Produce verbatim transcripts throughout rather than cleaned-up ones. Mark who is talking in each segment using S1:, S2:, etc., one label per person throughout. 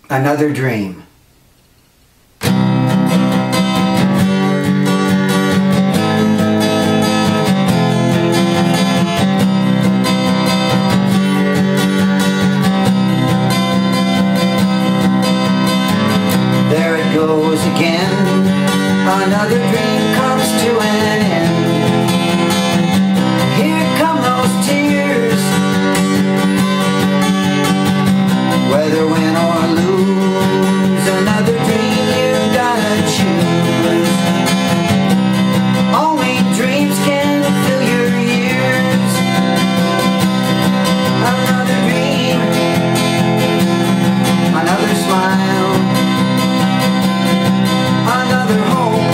S1: Another dream. There it goes again. Another dream comes to an end. Here come those tears. Whether win or lose, another dream you gotta choose. Only dreams can fill your years. Another dream, another smile, another hope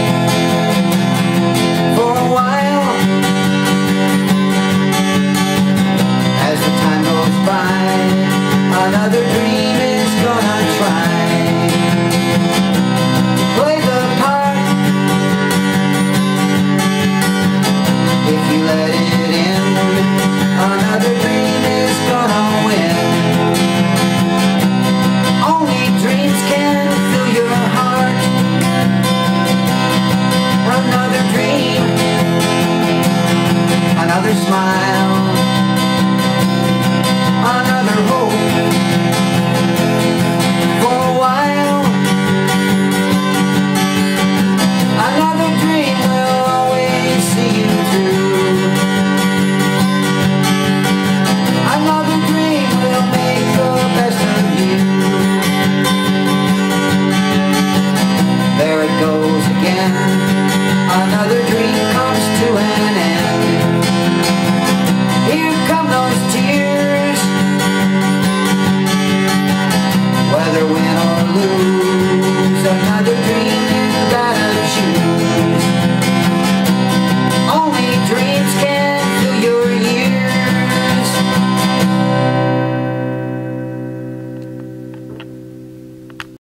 S1: for a while. As the time goes by, another dream